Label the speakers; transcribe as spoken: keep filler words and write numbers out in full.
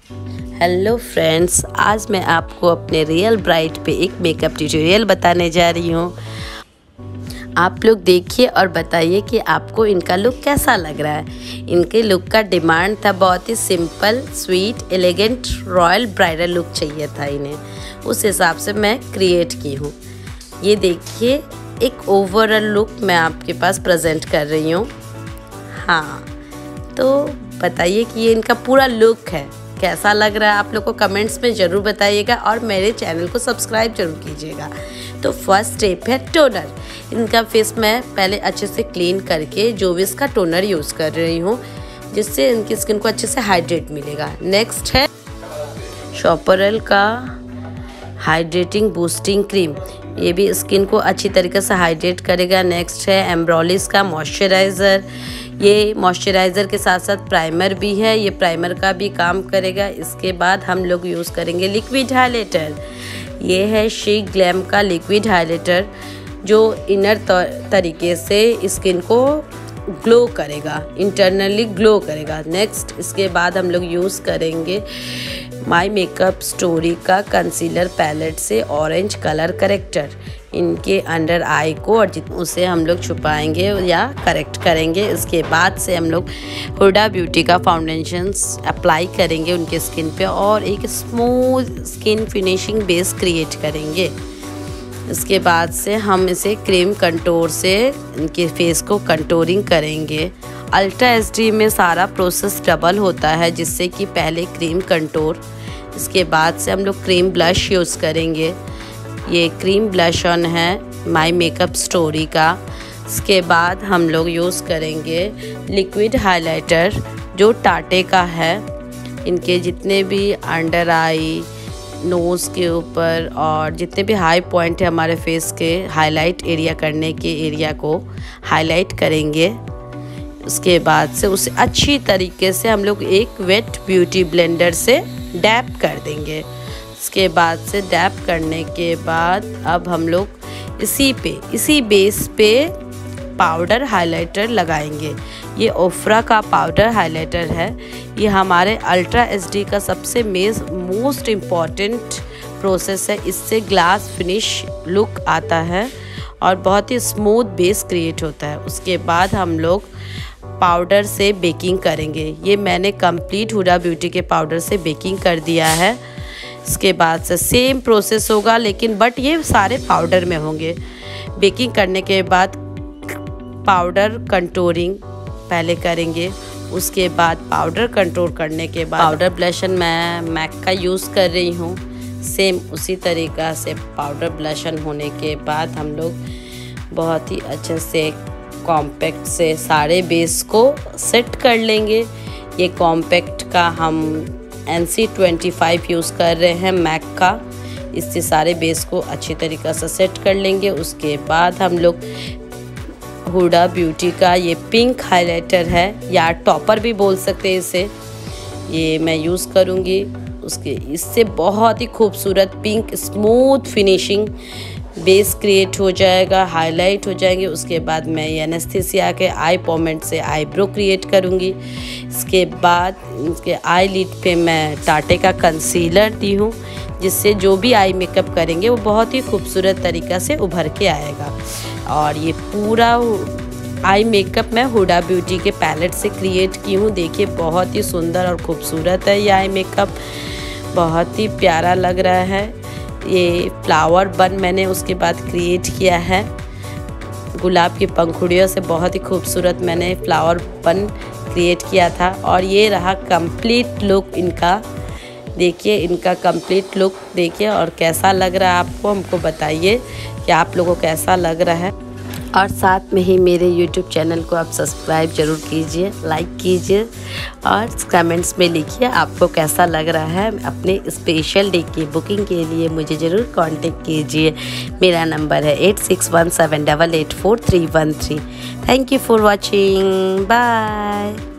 Speaker 1: Hello friends, आज मैं आपको अपने रियल ब्राइड पे एक मेकअप ट्यूटोरियल बताने जा रही हूँ। आप लोग देखिए और बताइए कि आपको इनका लुक कैसा लग रहा है। इनके लुक का डिमांड था, बहुत ही simple, sweet, elegant, royal bridal look चाहिए था इन्हें। उस हिसाब से मैं क्रिएट की हूँ। ये देखिए, एक ओवरऑल लुक मैं आपके पास प्रेजेंट कर रही हूँ। हाँ, तो बताइए कि ये इनका पूरा लुक है, कैसा लग रहा है। आप लोग को कमेंट्स में ज़रूर बताइएगा और मेरे चैनल को सब्सक्राइब जरूर कीजिएगा। तो फर्स्ट स्टेप है टोनर। इनका फेस मैं पहले अच्छे से क्लीन करके जोविस का टोनर यूज़ कर रही हूँ, जिससे इनकी स्किन को अच्छे से हाइड्रेट मिलेगा। नेक्स्ट है शॉपरल का हाइड्रेटिंग बूस्टिंग क्रीम, ये भी स्किन को अच्छी तरीके से हाइड्रेट करेगा। नेक्स्ट है एम्ब्रोलिस का मॉइस्चराइज़र, ये मॉइस्चराइज़र के साथ साथ प्राइमर भी है, ये प्राइमर का भी काम करेगा। इसके बाद हम लोग यूज़ करेंगे लिक्विड हाइलाइटर। ये है शी ग्लैम का लिक्विड हाइलाइटर, जो इनर तरीके से स्किन को ग्लो करेगा, इंटरनली ग्लो करेगा। नेक्स्ट इसके बाद हम लोग यूज़ करेंगे माय मेकअप स्टोरी का कंसीलर पैलेट से ऑरेंज कलर करेक्टर। इनके अंडर आई को और जित उसे हम लोग छुपाएंगे या करेक्ट करेंगे। इसके बाद से हम लोग हुडा ब्यूटी का फाउंडेशन अप्लाई करेंगे उनके स्किन पे और एक smooth skin finishing base create करेंगे। इसके बाद से हम इसे क्रीम कंटूर से इनके फेस को कंटूरिंग करेंगे। अल्ट्रा एच डी में सारा प्रोसेस डबल होता है, जिससे कि पहले क्रीम कंटूर, इसके बाद से हम लोग क्रीम ब्लश यूज़ करेंगे। ये क्रीम ब्लश ऑन है माय मेकअप स्टोरी का। इसके बाद हम लोग यूज़ करेंगे लिक्विड हाइलाइटर, जो टाटे का है। इनके जितने भी अंडर आई, नोज़ के ऊपर और जितने भी हाई पॉइंट है हमारे फेस के, हाईलाइट एरिया करने के एरिया को हाईलाइट करेंगे। उसके बाद से उसे अच्छी तरीके से हम लोग एक वेट ब्यूटी ब्लेंडर से डैप कर देंगे। इसके बाद से डैप करने के बाद अब हम लोग इसी पे इसी बेस पे पाउडर हाइलाइटर लगाएंगे। ये ओफ्रा का पाउडर हाइलाइटर है। ये हमारे अल्ट्रा एच डी का सबसे मेज मोस्ट इम्पॉर्टेंट प्रोसेस है। इससे ग्लास फिनिश लुक आता है और बहुत ही स्मूथ बेस क्रिएट होता है। उसके बाद हम लोग पाउडर से बेकिंग करेंगे। ये मैंने कंप्लीट हुडा ब्यूटी के पाउडर से बेकिंग कर दिया है। इसके बाद से सेम प्रोसेस होगा, लेकिन बट ये सारे पाउडर में होंगे। बेकिंग करने के बाद पाउडर कंटूरिंग पहले करेंगे। उसके बाद पाउडर कंटूर करने के बाद पाउडर ब्लशन मैं मैक का यूज़ कर रही हूँ। सेम उसी तरीक़ा से पाउडर ब्लशन होने के बाद हम लोग बहुत ही अच्छे से कॉम्पैक्ट से सारे बेस को सेट कर लेंगे। ये कॉम्पैक्ट का हम N C twenty five use कर रहे हैं मैक का। इससे सारे बेस को अच्छी तरीक़े से सेट कर लेंगे। उसके बाद हम लोग हुडा ब्यूटी का ये पिंक हाइलाइटर है, या टॉपर भी बोल सकते हैं इसे, ये मैं यूज़ करूँगी। उसके इससे बहुत ही खूबसूरत pink smooth finishing base create हो जाएगा, हाईलाइट हो जाएंगे। उसके बाद मैं ये एनेस्थीसिया के आई पोमेंट से आईब्रो क्रिएट करूँगी। इसके बाद इसके आई लिड पे मैं टाटे का कंसीलर दी हूँ, जिससे जो भी आई मेकअप करेंगे वो बहुत ही खूबसूरत तरीक़ा से उभर के आएगा। और ये पूरा आई मेकअप मैं हुडा ब्यूटी के पैलेट से क्रिएट की हूँ। देखिए, बहुत ही सुंदर और खूबसूरत है ये आई मेकअप, बहुत ही प्यारा लग रहा है। ये फ्लावर बन मैंने उसके बाद क्रिएट किया है गुलाब की पंखुड़ियों से, बहुत ही खूबसूरत मैंने फ्लावर बन क्रिएट किया था। और ये रहा कंप्लीट लुक इनका। देखिए, इनका कंप्लीट लुक देखिए, और कैसा लग रहा है आपको, हमको बताइए कि आप लोगों को कैसा लग रहा है। और साथ में ही मेरे यूट्यूब चैनल को आप सब्सक्राइब जरूर कीजिए, लाइक कीजिए और कमेंट्स में लिखिए आपको कैसा लग रहा है। अपने स्पेशल डे की बुकिंग के लिए मुझे ज़रूर कांटेक्ट कीजिए। मेरा नंबर है eight six one seven double eight four three one three. Thank you for watching, bye.